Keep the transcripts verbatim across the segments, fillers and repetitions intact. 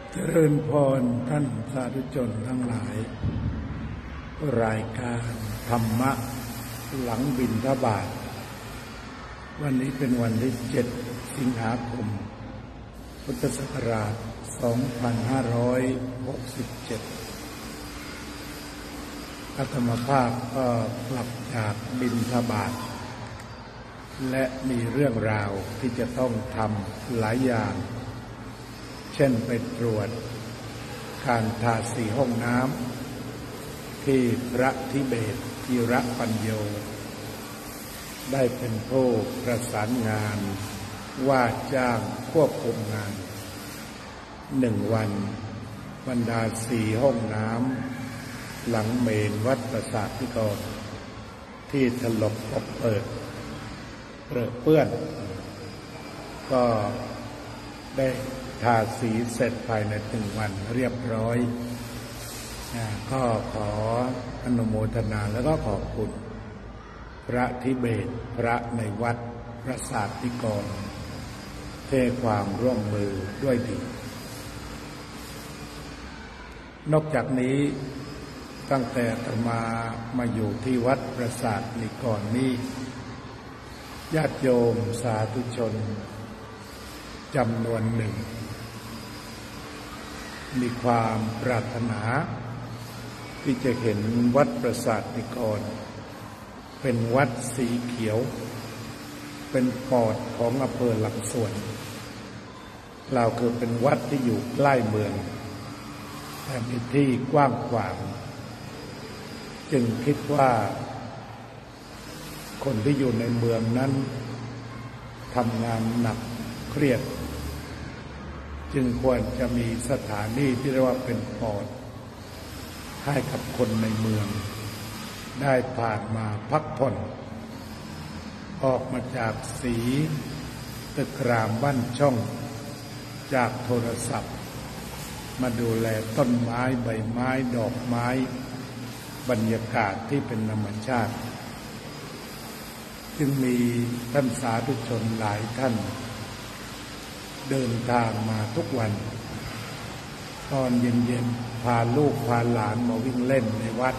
เจริญพรท่านสาธุชนทั้งหลายรายการธรรมะหลังบิณฑบาตวันนี้เป็นวันที่เจ็ดสิงหาคมพุทธศักราชสองพันห้าร้อยหกสิบเจ็ดอาตมาภาพก็กลับจากบิณฑบาตและมีเรื่องราวที่จะต้องทำหลายอย่างเช่นไปตรวจการทาสีห้องน้ำที่พระทิเบศธีรปัญโยได้เป็นผู้ประสานงานว่าจ้างควบคุมงานหนึ่งวันบรรดาสีห้องน้ำหลังเมนวัดประสาทนิกรที่ถลกปกเปิดเปื้อนก็ได้ทาสีเสร็จภายในหนึ่งวันเรียบร้อยก็ขออนุโมทนาแล้วก็ขอบคุณพระทิเบศพระในวัดประสาทนิกรให้ความร่วมมือด้วยดีนอกจากนี้ตั้งแต่อาตมามาอยู่ที่วัดประสาทนิกรนี้ญาติโยมสาธุชนจำนวนหนึ่งมีความปรารถนาที่จะเห็นวัดประสาทนิกรเป็นวัดสีเขียวเป็นปอดของอำเภอหลังสวนเราคือเป็นวัดที่อยู่ใกล้เมืองแต่มีที่กว้างขวางจึงคิดว่าคนที่อยู่ในเมืองนั้นทำงานหนักเครียดจึงควรจะมีสถานที่ที่เรียกว่าเป็นปอดให้กับคนในเมืองได้ผ่านมาพักผ่อนออกมาจากสีตึกรามบ้านช่องจากโทรศัพท์มาดูแลต้นไม้ใบไม้ดอกไม้บรรยากาศที่เป็นธรรมชาติจึงมีท่านสาธุชนหลายท่านเดินทางมาทุกวันตอนเย็นๆพาลูกพาหลานมาวิ่งเล่นในวัด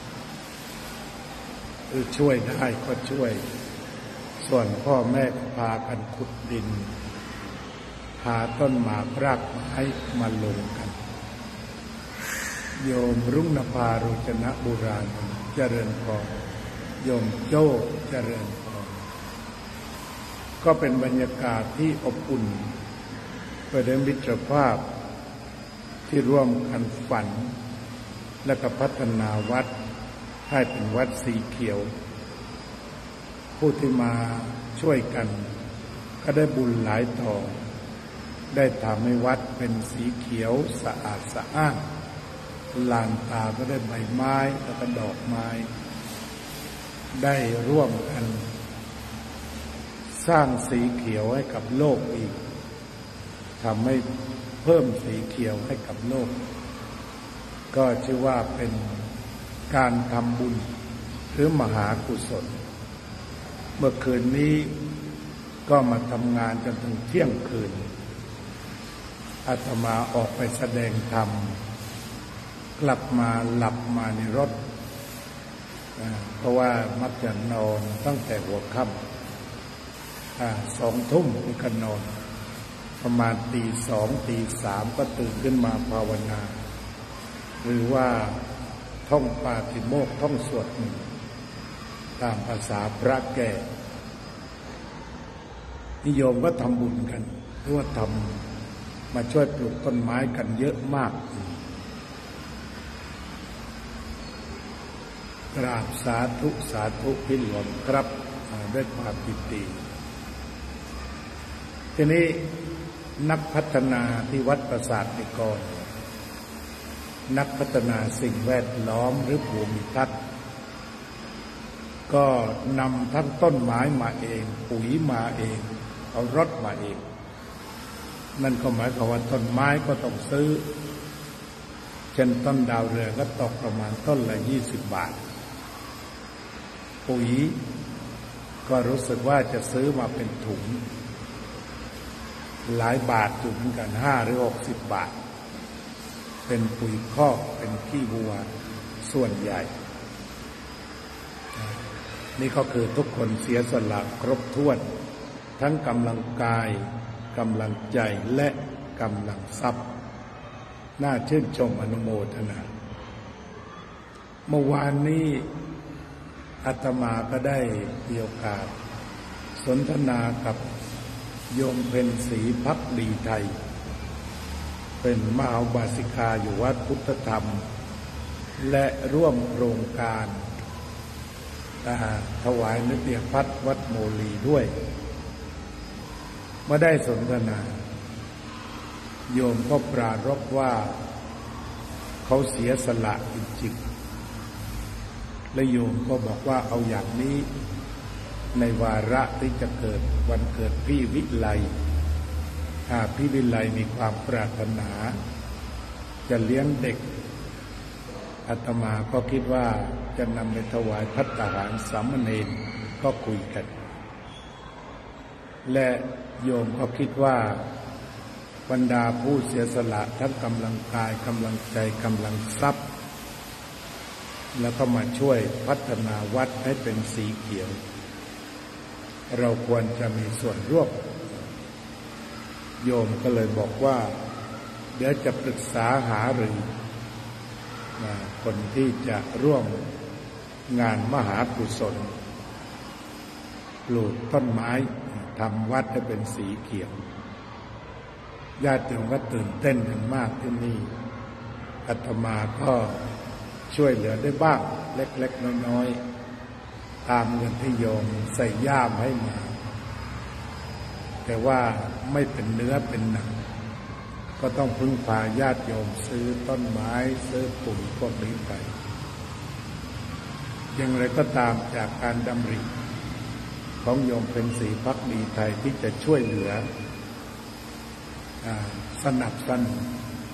คือช่วยได้ก็ช่วยส่วนพ่อแม่พากันขุดดินหาต้นหมากรากไม้มาลงกันโยมรุ่งนภาโรจนะบุราณเจริญพรโยมโจ้เจริญพรก็เป็นบรรยากาศที่อบอุ่นไปด้วยมิตรภาพที่ร่วมกันฝันและก็พัฒนาวัดให้เป็นวัดสีเขียวผู้ที่มาช่วยกันก็ได้บุญหลายต่อได้ทำให้วัดเป็นสีเขียวสะอาดสะอ้านลานตาก็ได้ใบไม้และก็ดอกไม้ได้ร่วมกันสร้างสีเขียวให้กับโลกอีกทำให้เพิ่มสีเขียวให้กับโลกก็ชื่อว่าเป็นการทำบุญหรือมหากุศลเมื่อคืนนี้ก็มาทำงานจนถึงเที่ยงคืนอาตมาออกไปแสดงธรรมกลับมาหลับมาในรถเพราะว่ามักจะนอนตั้งแต่หัวค่ำสองทุ่มก็นอนประมาณตีสองตีสามก็ตื่นขึ้นมาภาวนาหรือว่าท่องปาฏิโมกข์ท่องสวดมนต์ตามภาษาพระแก่นิยมก็ทำบุญกันหรือว่าทำมาช่วยปลูกต้นไม้กันเยอะมากกราบสาธุสาธุพี่หลวงครับด้วยความปิติทีนี้นักพัฒนาที่วัดประสาทนิกรนักพัฒนาสิ่งแวดล้อมหรือภูมิทัศน์ก็นำทั้งต้นไม้มาเองปุ๋ยมาเองเอารถมาเองนั่นก็หมายความว่าต้นไม้ก็ต้องซื้อเช่นต้นดาวเรืองก็ตกประมาณต้นละยี่สิบบาทปุ๋ยก็รู้สึกว่าจะซื้อมาเป็นถุงหลายบาทอยู่เหมือนกันห้าหรือหกสิบบาทเป็นปุ๋ยคอกเป็นขี้วัวส่วนใหญ่นี่ก็คือทุกคนเสียสละครบถ้วนทั้งกำลังกายกำลังใจและกำลังทรัพย์น่าชื่นชมอนุโมทนาเมื่อวานนี้อาตมาก็ได้มีโอกาสสนทนากับโยมเพ็ญศรีภักดีไทยเป็นมหาอุบาสิกาอยู่วัดพุทธธรรมและร่วมโครงการถวายนิตยพัฒน์วัดโมลีด้วยเมื่อได้สนทนาโยมก็ปรารภว่าเขาเสียสละจริงๆและโยมก็บอกว่าเอาอย่างนี้ในวาระที่จะเกิดวันเกิดพี่วิไลถ้าพี่วิไลมีความปรารถนาจะเลี้ยงเด็กอาตมาก็คิดว่าจะนำไปถวายภัตตาหารสามเณรก็คุยกันและโยมก็คิดว่าบรรดาผู้เสียสละทั้งกำลังกายกำลังใจกำลังทรัพย์แล้วก็มาช่วยพัฒนาวัดให้เป็นสีเขียวเราควรจะมีส่วนร่วมโยมก็เลยบอกว่าเดี๋ยวจะปรึกษาหารือคนที่จะร่วมงานมหากุศลปลูกต้นไม้ทำวัดให้เป็นสีเขียวญาติโยมก็ตื่นเต้นกันมากที่นี่อาตมาก็ช่วยเหลือได้บ้างเล็กๆน้อยๆตามเงินที่โยมใส่ย่ามให้มาแต่ว่าไม่เป็นเนื้อเป็นหนังก็ต้องพึ่งพาญาติโยมซื้อต้นไม้ซื้อปุ๋ยพวกนี้ไปอย่างไรก็ตามจากการดำริของโยมเพ็ญศรีภักดีไทยที่จะช่วยเหลือสนับสนุน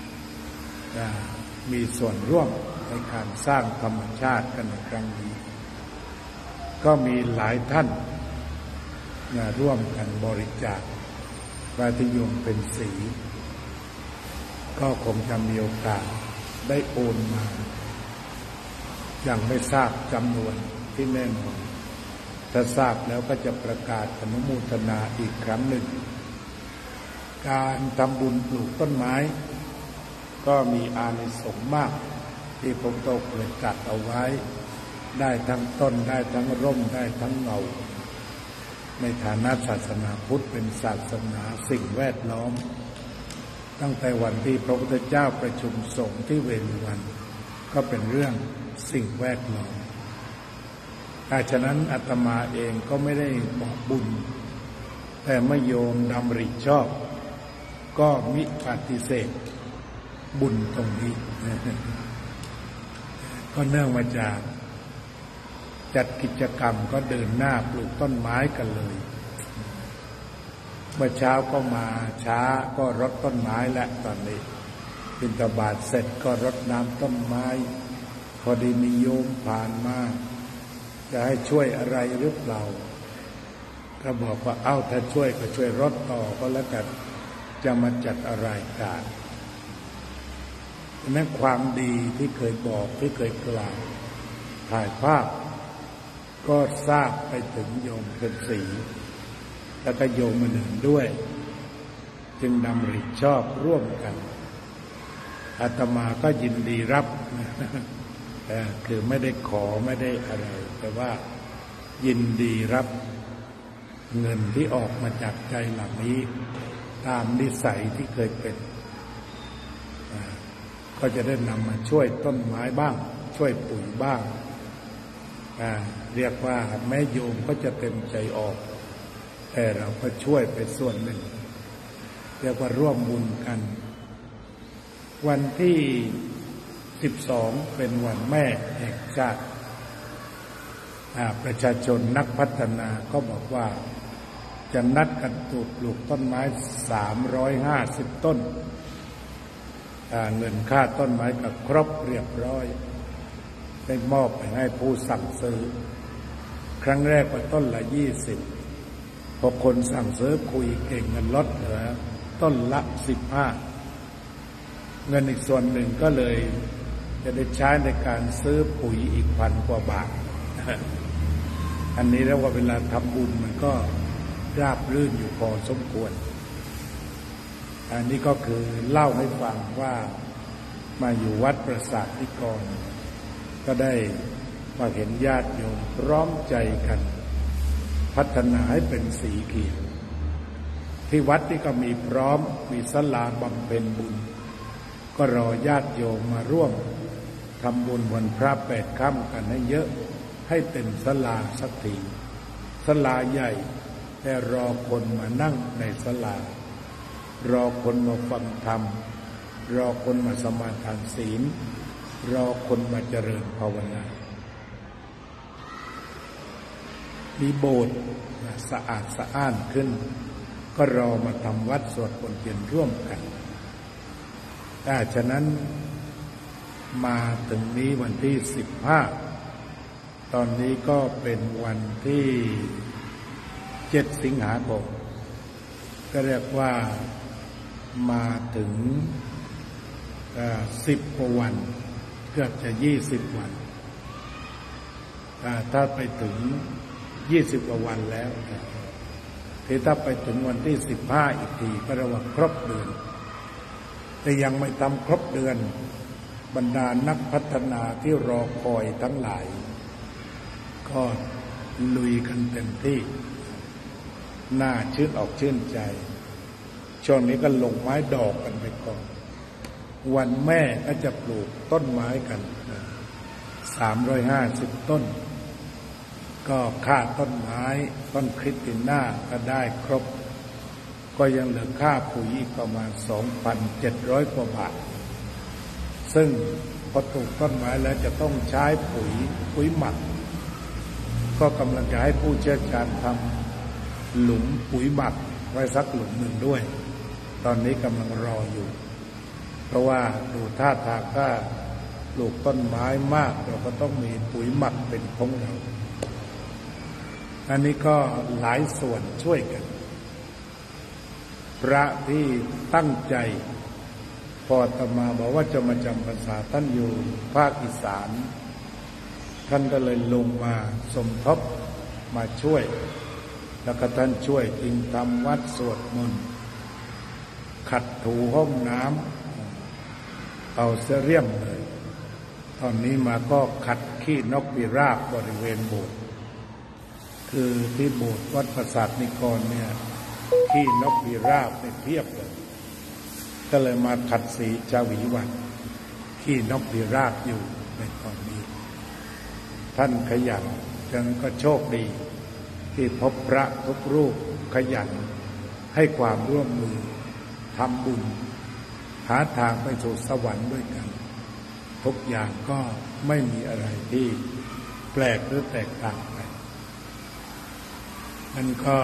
มีส่วนร่วมในการสร้างธรรมชาติกันในครั้งนี้ก็มีหลายท่านร่วมกันบริจาคพระที่โยมเพ็ญศรีก็คงจะมีโอกาสได้โอนมายังไม่ทราบจำนวนที่แน่นอนถ้าทราบแล้วก็จะประกาศอนุโมทนาอีกครั้งหนึ่งการทำบุญปลูกต้นไม้ก็มีอานิสงส์มากที่พระพุทธองค์เคยตรัสเอาไว้ได้ทั้งต้นได้ทั้งร่มได้ทั้งเงาในฐานะศาสนาพุทธเป็นศาสนาสิ่งแวดล้อมตั้งแต่วันที่พระพุทธเจ้าประชุมสงฆ์ที่เวฬุวันก็เป็นเรื่องสิ่งแวดล้อมแต่ฉะนั้นอาตมาเองก็ไม่ได้บอกบุญแต่เมื่อโยมดำริชอบก็มิปฏิเสธบุญตรงนี้ก็เนื่องมาจากจัดกิจกรรมก็เดินหน้าปลูกต้นไม้กันเลยเมื่อเช้าก็มาช้าก็รดต้นไม้และตอนนี้บิณฑบาตเสร็จก็รดน้ำต้นไม้พอดีมีโยมผ่านมาจะให้ช่วยอะไรหรือเปล่าก็บอกว่าเอ้าถ้าช่วยก็ช่วยรดต่อก็แล้วกันจะมาจัดอะไรกันนั่นความดีที่เคยบอกที่เคยกล่าวถ่ายภาพก็ทราบไปถึงโยมเพ็ญศรีแล้วก็โยมมาหนึ่งด้วยจึงดำริชอบร่วมกันอาตมาก็ยินดีรับคือไม่ได้ขอไม่ได้อะไรแต่ว่ายินดีรับเงินที่ออกมาจากใจหลังนี้ตามนิสัยที่เคยเป็นก็จะได้นำมาช่วยต้นไม้บ้างช่วยปุ๋ยบ้างเรียกว่าแม่โยมก็จะเต็มใจออกแต่เราก็ช่วยไปส่วนหนึ่งเรียกว่าร่วมบุญกันวันที่สิบสองเป็นวันแม่แห่งชาติประชาชนนักพัฒนาก็บอกว่าจะนัดกันปลูกต้นไม้สามร้อยห้าสิบต้นเงินค่าต้นไม้ก็ครบเรียบร้อยได้มอบไปให้ผู้สั่งซื้อครั้งแรกว่าต้นละยี่สิบพอคนสั่งซื้อคุยเก่งเงินลดเหลือต้นละสิบห้าเงินอีกส่วนหนึ่งก็เลยจะได้ใช้ในการซื้อปุ๋ยอีกพันกว่าบาทอันนี้เรียกว่าเวลาทำบุญมันก็ราบรื่นอยู่พอสมควรอันนี้ก็คือเล่าให้ฟังว่ามาอยู่วัดประสาทนิกรก็ได้มาเห็นญาติโยมพร้อมใจกันพัฒนาให้เป็นสีเขียวที่วัดนี่ก็มีพร้อมมีศาลาบำเพ็ญบุญก็รอญาติโยมมาร่วมทำบุญวันพระแปดค่ำกันให้เยอะให้เต็มศาลาสักทีศาลาใหญ่แต่รอคนมานั่งในศาลารอคนมาฟังธรรมรอคนมาสมาทานศีลรอคนมาเจริญภาวนามีโบสถ์สะอาดสะอ้านขึ้นก็รอมาทำวัดสวดมนต์เย็นร่วมกันแต่ฉะนั้นมาถึงนี้วันที่สิบห้าตอนนี้ก็เป็นวันที่เจ็ดสิงหาคมก็เรียกว่ามาถึงสิบกว่าวันเกือบจะยี่สิบวันถ้าไปถึงยี่สิบกว่าวันแล้วที่ถ้าไปถึงวันที่สิบห้าอีกทีก็เรียกว่าครบเดือนแต่ยังไม่ทำครบเดือนบรรดานักพัฒนาที่รอคอยทั้งหลายก็ลุยกันเต็มที่น่าชื่นออกชื่นใจช่วงนี้ก็ลงไม้ดอกกันไปก่อนวันแม่ก็จะปลูกต้นไม้กันสามร้อยห้าสิบต้นก็ค่าต้นไม้ต้นคริสติน่าก็ได้ครบก็ยังเหลือค่าปุ๋ยอีกประมาณ สองพันเจ็ดร้อย กว่าบาทซึ่งพอปลูกต้นไม้แล้วจะต้องใช้ปุ๋ยปุ๋ยหมักก็กำลังจะให้ผู้เชี่ยวชาญทำหลุมปุ๋ยหมักไว้สักหลุมหนึ่งด้วยตอนนี้กำลังรออยู่เพราะว่าดูท่าทางถ้าปลูกต้นไม้มากเราก็ต้องมีปุ๋ยหมักเป็นของเราอันนี้ก็หลายส่วนช่วยกันพระที่ตั้งใจพออาตมาบอกว่าจะมาจำพรรษาท่านอยู่ภาคอีสานท่านก็เลยลงมาสมทบมาช่วยแล้วก็ท่านช่วยจริงทำวัดสวดมนต์ขัดถูห้องน้ำเอาเสเรียมเลยตอนนี้มาก็ขัดขี้นกพิราบบริเวณโบสถ์คือที่โบสถ์วัดประสาทนิกรเนี่ยขี้นกพิราบเนี่ยเพียบเลยก็เลยมาขัดสีชาวีวันขี้นกพิราบอยู่ในตอนนี้ท่านขยันจังก็โชคดีที่พบพระทุกรูปขยันให้ความร่วมมือทำบุญหาทางไปสู่สวรรค์ด้วยกันทุกอย่างก็ไม่มีอะไรที่แปลกหรือแตกต่างไปนั่นก็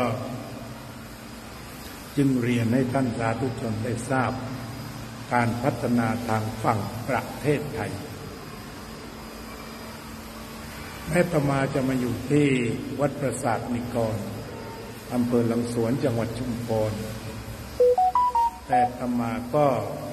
จึงเรียนให้ท่านสาธุชนได้ทราบการพัฒนาทางฝั่งประเทศไทยแม่ตมาจะมาอยู่ที่วัดประสาทนิกรอำเภอหลังสวนจังหวัดชุมพรแต่ตมาก็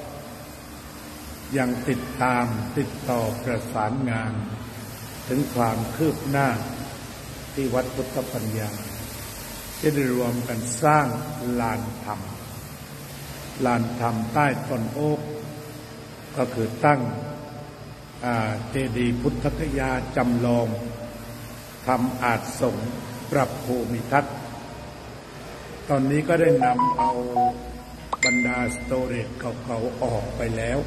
ยังติดตามติดต่อประสานงานถึงความคืบหน้าที่วัดพุทธปัญญาจะได้รวมกันสร้างลานธรรมลานธรรมใต้ต้นโอ๊กก็คือตั้งเจดีย์พุทธคยาจำลองทำอาสงฆ์ปรับภูมิทัศน์ตอนนี้ก็ได้นำเอาบรรดาสโตเรจเก่าๆออกไปแล้ว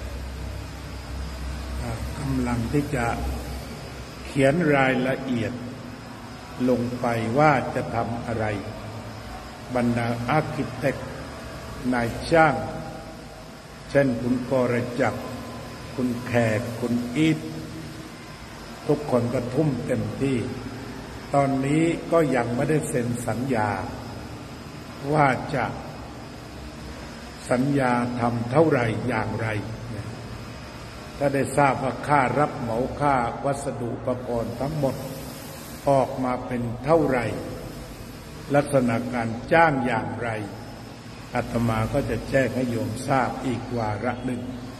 กำลังที่จะเขียนรายละเอียดลงไปว่าจะทำอะไรบรรดาอาร์คิเทคนายช่างเช่นคุณกรจักรคุณแขกคุณอีททุกคนก็ทุ่มเต็มที่ตอนนี้ก็ยังไม่ได้เซ็นสัญญาว่าจะสัญญาทำเท่าไรอย่างไรถ้าได้ทราบว่าค่ารับเหมาค่าวัสดุอุปกรณ์ทั้งหมดออกมาเป็นเท่าไรลักษณะการจ้างอย่างไรอาตมาก็จะแจ้งให้โยมทราบอีกวาระหนึ่ง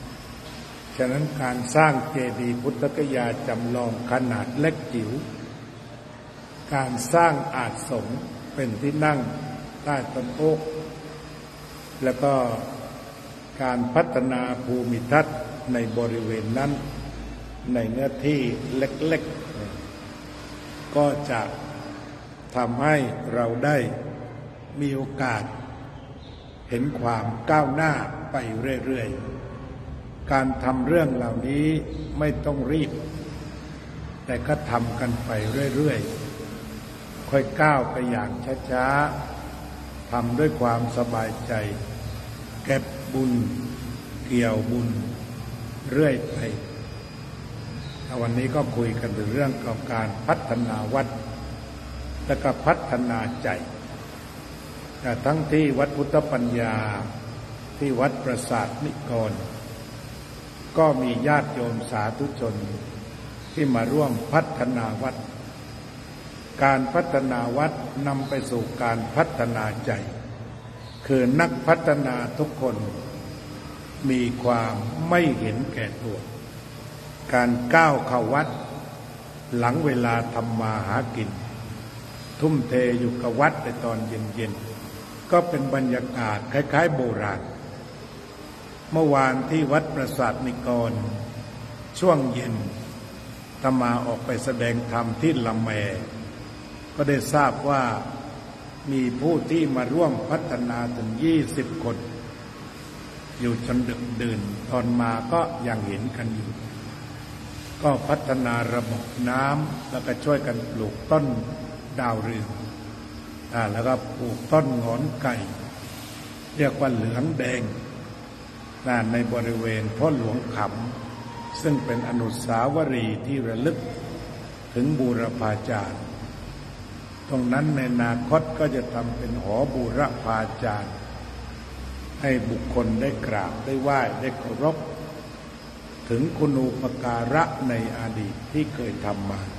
ฉะนั้นการสร้างเจดีย์พุทธคยาจำลองขนาดเล็กจิ๋วการสร้างอาสมเป็นที่นั่งใต้ต้นโอ๊กแล้วก็การพัฒนาภูมิทัศน์ในบริเวณนั้นในเนื้อที่เล็กๆก็จะทำให้เราได้มีโอกาสเห็นความก้าวหน้าไปเรื่อยๆการทำเรื่องเหล่านี้ไม่ต้องรีบแต่ก็ทำกันไปเรื่อยๆค่อยก้าวไปอย่างช้าๆทำด้วยความสบายใจเก็บบุญเกี่ยวบุญเรื่อยไปวันนี้ก็คุยกันถึงเรื่องของการพัฒนาวัดและก็พัฒนาใจแต่ทั้งที่วัดพุทธปัญญาที่วัดปราสาทนิกรก็มีญาติโยมสาธุชนที่มาร่วมพัฒนาวัดการพัฒนาวัดนำไปสู่การพัฒนาใจคือนักพัฒนาทุกคนมีความไม่เห็นแก่ตัวการก้าวเข้าวัดหลังเวลาทำมาหากินทุ่มเทอยู่กับวัดในตอนเย็นๆก็เป็นบรรยากาศคล้ายๆโบราณเมื่อวานที่วัดปราสาทนิกรช่วงเย็นอาตมาออกไปแสดงธรรมที่ละแมก็ได้ทราบว่ามีผู้ที่มาร่วมพัฒนาถึงยี่สิบคนอยู่จนดึกดื่นตอนมาก็ยังเห็นกันอยู่ก็พัฒนาระบบน้ำแล้วก็ช่วยกันปลูกต้นดาวเรืองอ่าแล้วก็ปลูกต้นหงอนไก่เรียกว่าเหลืองแดงในบริเวณพ่อหลวงขำซึ่งเป็นอนุสาวรีย์ที่ระลึกถึงบูรพาจารย์ตรงนั้นในอนาคตก็จะทำเป็นหอบูรพาจารย์ให้บุคคลได้กราบได้ไหว้ได้เคารพถึงคุณูปการะในอดีตที่เคยทำมา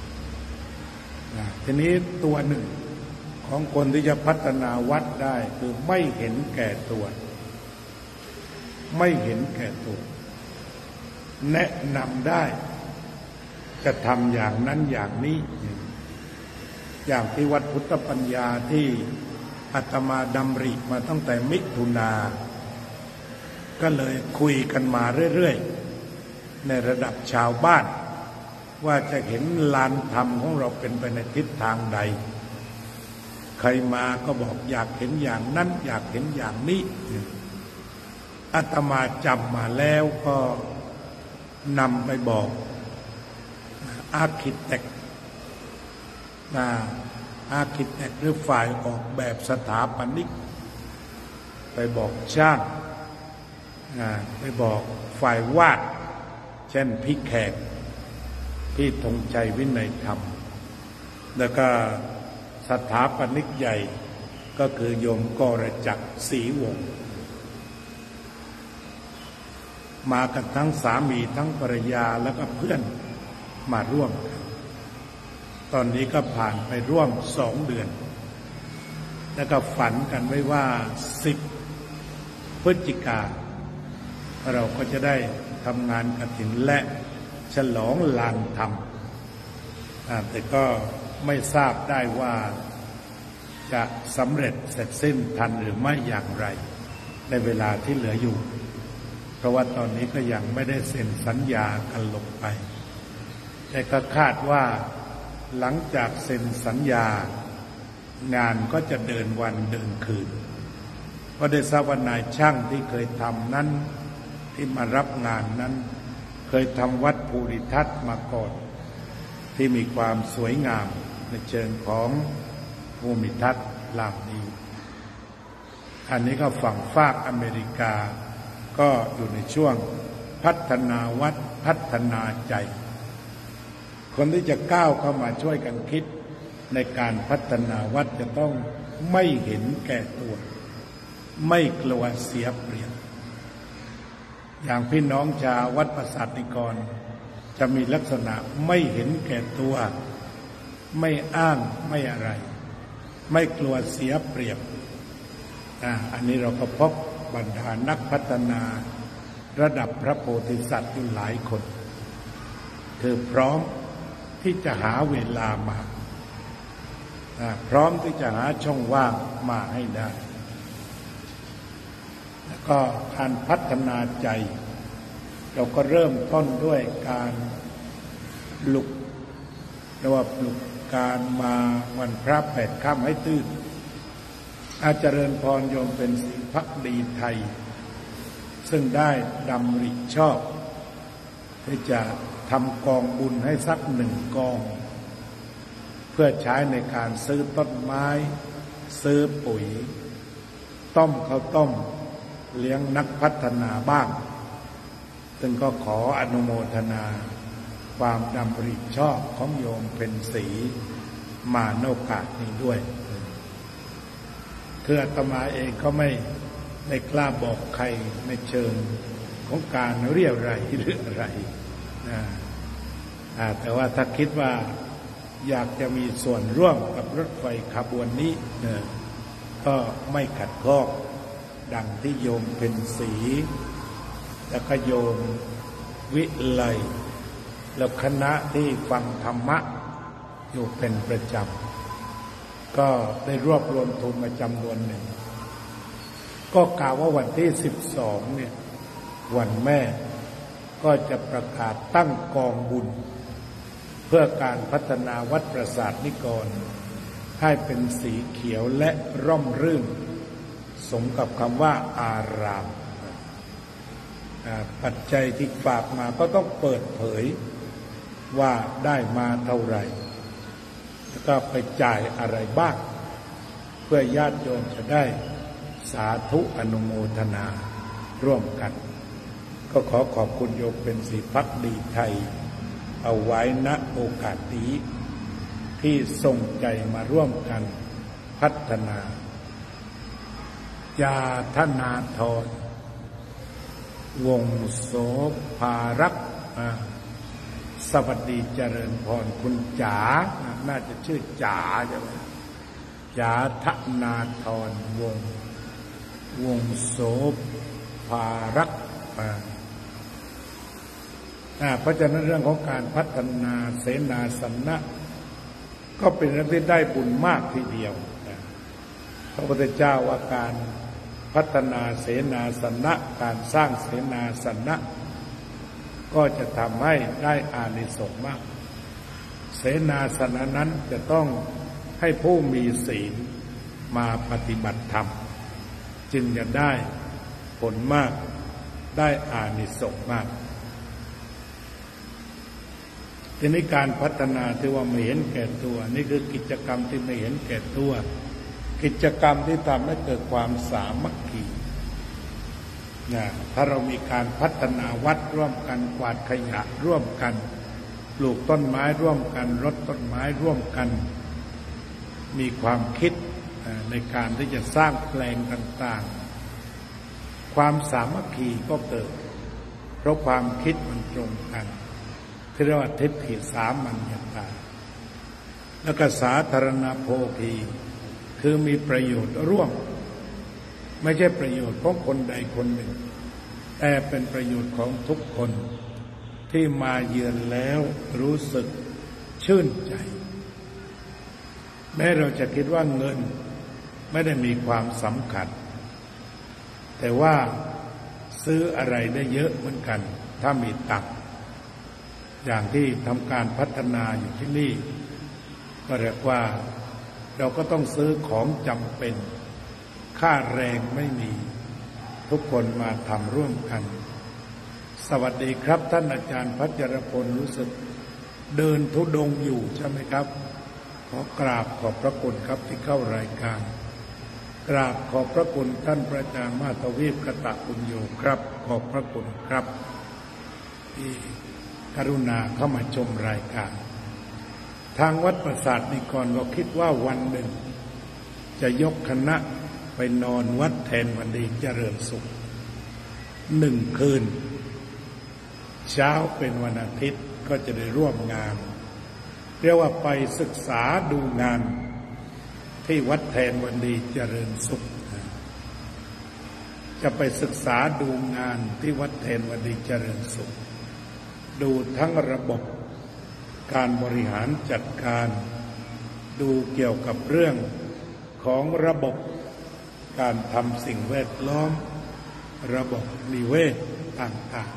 ทีนี้ตัวหนึ่งของคนที่จะพัฒนาวัดได้คือไม่เห็นแก่ตัวไม่เห็นแก่ตัวแนะนำได้จะทำอย่างนั้นอย่างนี้อย่างที่วัดพุทธปัญญาที่อาตมาดำริมาตั้งแต่มิถุนาก็เลยคุยกันมาเรื่อยๆในระดับชาวบ้านว่าจะเห็นลานธรรมของเราเป็นไปในทิศทางใดใครมาก็บอกอยากเห็นอย่างนั้นอยากเห็นอย่างนี้อาตมาจำมาแล้วก็นำไปบอกอาร์คิเต็กนะอาร์คิเต็กหรือฝ่ายออกแบบสถาปนิกไปบอกช่างนะไปบอกฝ่ายวาดเช่นพี่แขกพี่ธงชัยวินัยธรรมแล้วก็สถาปนิกใหญ่ก็คือโยมกรจักรศรีวงศ์มากันทั้งสามีทั้งภรรยาแล้วก็เพื่อนมาร่วมกันตอนนี้ก็ผ่านไปร่วมสองเดือนแล้วก็ฝันกันไว้ว่าสิบพฤศจิกาเราก็จะได้ทำงานกฐินและฉลองลานธรรมแต่ก็ไม่ทราบได้ว่าจะสำเร็จเสร็จสิ้นทันหรือไม่อย่างไรในเวลาที่เหลืออยู่เพราะว่าตอนนี้ก็ยังไม่ได้เซ็นสัญญากันลงไปแต่ก็คาดว่าหลังจากเซ็นสัญญางานก็จะเดินวันเดินคืนเพราะได้ทราบว่านายช่างที่เคยทำนั้นที่มารับงานนั้นเคยทำวัดภูริทัศน์มาก่อนที่มีความสวยงามในเชิงของภูมิทัศน์เหล่านี้อันนี้ก็ฝั่งฝากอเมริกาก็อยู่ในช่วงพัฒนาวัดพัฒนาใจคนที่จะก้าวเข้ามาช่วยกันคิดในการพัฒนาวัดจะต้องไม่เห็นแก่ตัวไม่กลัวเสียเปรียบอย่างพี่น้องชาววัดปราสาทนิกรจะมีลักษณะไม่เห็นแก่ตัวไม่อ้างไม่อะไรไม่กลัวเสียเปรียบอ่ะอันนี้เราก็พบบรรดานักพัฒนาระดับพระโพธิสัตว์อยู่หลายคนคือพร้อมที่จะหาเวลามาพร้อมที่จะหาช่องว่างมาให้ได้แล้วก็การพัฒนาใจเราก็เริ่มต้นด้วยการปลุกเรียกว่าปลุกการมาวันพระแปดค่ำให้ตื่นอาเจริญพรโยมเป็นศิษย์ภักดีไทยซึ่งได้ดำริชอบที่จะทำกองบุญให้สักหนึ่งกองเพื่อใช้ในการซื้อต้นไม้ซื้อปุ๋ยต้มข้าวต้มเลี้ยงนักพัฒนาบ้างซึ่งก็ขออนุโมทนาความดำริชอบของโยมเป็นศรีมาในโอกาสนี้ด้วยคืออาตมาเองก็ไม่ไม่กล้าบอกใครในเชิงของการเรียอะไรหรืออะไรนะแต่ว่าถ้าคิดว่าอยากจะมีส่วนร่วมกับรถไฟขบวนนี้นะก็ไม่ขัดข้องดังที่โยมเป็นศรีแล้วก็โยมวิไลแล้วคณะที่ฟังธรรมะอยู่เป็นประจำก็ได้รวบรวมทุนมาจำนวนหนึ่งก็กล่าวว่าวันที่สิบสองเนี่ยวันแม่ก็จะประกาศตั้งกองบุญเพื่อการพัฒนาวัดประสาทนิกรให้เป็นสีเขียวและร่มรื่นสมกับคำว่าอารามปัจจัยที่ฝากมาก็ต้องเปิดเผยว่าได้มาเท่าไหร่แล้วก็ไปจ่ายอะไรบ้างเพื่อญาติโยมจะได้สาธุอนุโมทนาร่วมกันก็ขอขอบคุณโยมเป็นศิษย์ภักดีไทยเอาไว้ณโอกาสนี้ที่ส่งใจมาร่วมกันพัฒนายาธนาธรวงโสภารักษ์สวัสดีเจริญพรคุณจ๋าน่าจะชื่อจ๋าใช่ไหมจ๋าธนาธรวงวงโสภารักษ์เพราะฉะนั้นเรื่องของการพัฒนาเสนาสนะก็เป็นเรื่องที่ได้บุญมากทีเดียวพระพุทธเจ้าว่าการพัฒนาเสนาสนะการสร้างเสนาสนะก็จะทำให้ได้อานิสงส์มากเสนาสนะนั้นจะต้องให้ผู้มีศีลมาปฏิบัติธรรมจึงจะได้ผลมากได้อานิสงส์มากทีนี้การพัฒนาที่ว่าไม่เห็นแก่ตัวนี่คือกิจกรรมที่ไม่เห็นแก่ตัวกิจกรรมที่ทำให้เกิดความสามัคคีนะถ้าเรามีการพัฒนาวัดร่วมกันกวาดขยะร่วมกันปลูกต้นไม้ร่วมกันรดต้นไม้ร่วมกันมีความคิดในการที่จะสร้างแปลงต่างๆความสามัคคีก็เกิดเพราะความคิดมันตรงกันที่เรียกว่าทิฏฐิสามัญญตาแล้วก็สาธารณโภคีคือมีประโยชน์ร่วมไม่ใช่ประโยชน์ของคนใดคนหนึ่งแต่เป็นประโยชน์ของทุกคนที่มาเยือนแล้วรู้สึกชื่นใจแม้เราจะคิดว่าเงินไม่ได้มีความสำคัญแต่ว่าซื้ออะไรได้เยอะเหมือนกันถ้ามีตังค์อย่างที่ทำการพัฒนาอยู่ที่นี่ก็เรียกว่าเราก็ต้องซื้อของจำเป็นค่าแรงไม่มีทุกคนมาทำร่วมกันสวัสดีครับท่านอาจารย์พัชรพลรู้สึกเดินธุดงค์อยู่ใช่ไหมครับขอกราบขอบพระคุณครับที่เข้ารายการกราบขอบพระคุณท่านพระอาจารย์มาทวีปกตปุญโญครับขอบพระคุณครับที่กรุณาเข้ามาชมรายการทางวัดประสาทนิกรก็คิดว่าวันหนึ่งจะยกคณะไปนอนวัดแทนวันดีเจริญสุขหนึ่งคืนเช้าเป็นวันอาทิตย์ก็จะได้ร่วมงานเรียกว่าไปศึกษาดูงานที่วัดแทนวันดีเจริญสุขจะไปศึกษาดูงานที่วัดเทนวดีเจริญสุขดูทั้งระบบการบริหารจัดการดูเกี่ยวกับเรื่องของระบบการทำสิ่งแวดล้อมระบบนิเวศต่าง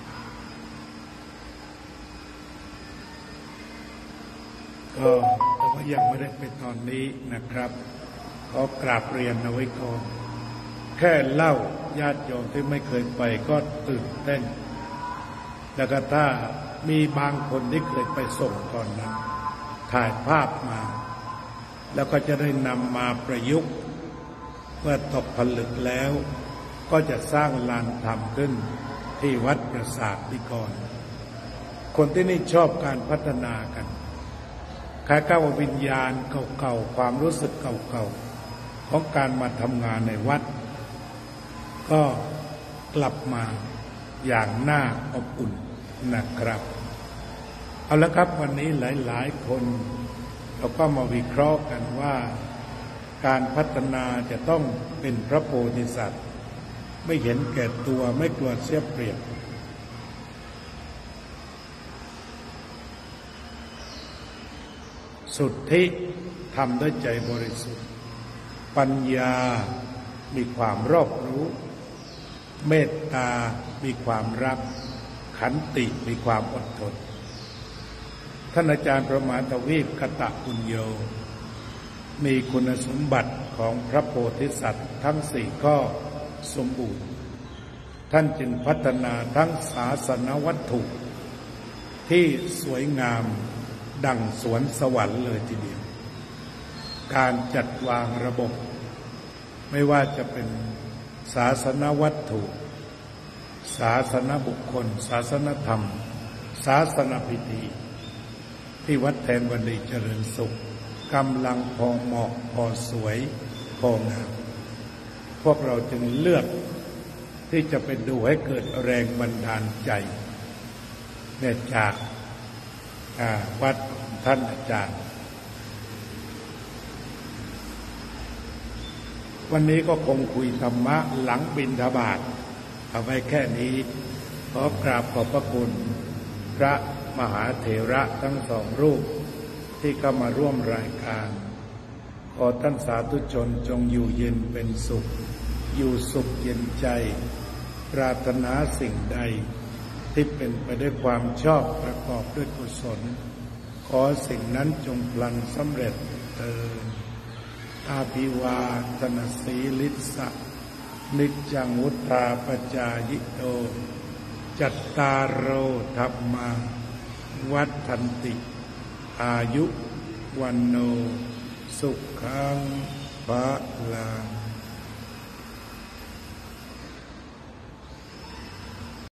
ๆก็แต่ว่ายังไม่ได้ไปตอนนี้นะครับขอกราบเรียนเอาไว้ก่อนแค่เล่าญาติโยมที่ไม่เคยไปก็ตื่นเต้นแล้วก็ถ้ามีบางคนที่เคยไปส่งตอนนั้นถ่ายภาพมาแล้วก็จะได้นำมาประยุกต์เมื่อตกผลึกแล้วก็จะสร้างลานธรรมขึ้นที่วัดประสาทนิกรคนที่นี่ชอบการพัฒนากันคล้ายกับวิญญาณเก่าๆความรู้สึกเก่าๆของการมาทำงานในวัดก็กลับมาอย่างน่าอบอุ่นนะครับเอาละครับวันนี้หลายๆคนเราก็มาวิเคราะห์กันว่าการพัฒนาจะต้องเป็นพระโพธิสัตว์ไม่เห็นแก่ตัวไม่กลัวเสียเปรียบสุทธิทำด้วยใจบริสุทธิ์ปัญญามีความรอบรู้เมตตามีความรักขันติมีความอดทนท่านอาจารย์ประมาทวีปกตปุญโญมีคุณสมบัติของพระโพธิสัตว์ทั้งสี่ข้อสมบูรณ์ท่านจึงพัฒนาทั้งศาสนวัตถุที่สวยงามดั่งสวนสวรรค์เลยทีเดียวการจัดวางระบบไม่ว่าจะเป็นศาสนวัตถุศาสนบุคคลศาสนธรรมศาสนพิธีที่วัดแทนวันดีเจริญสุขกำลังพอเหมาะพอสวยพองามพวกเราจึงเลือกที่จะไปดูให้เกิดแรงบันดาลใจเนี่ยจากวัดท่านอาจารย์วันนี้ก็คงคุยธรรมะหลังบิณฑบาตเอาไว้แค่นี้ขอกราบขอบพระคุณพระมหาเถระทั้งสองรูปที่เข้ามาร่วมรายการขอท่านสาธุชนจงอยู่เย็นเป็นสุขอยู่สุขเย็นใจปรารถนาสิ่งใดที่เป็นไปด้วยความชอบประกอบด้วยกุศลขอสิ่งนั้นจงพลันสำเร็จเถิดอาภิวาทนาสีลิสะนิจจังวุฒาปจายิโตจัตตารโอธัมมาวัฏฏันติอายุวันโนสุขังภะลัง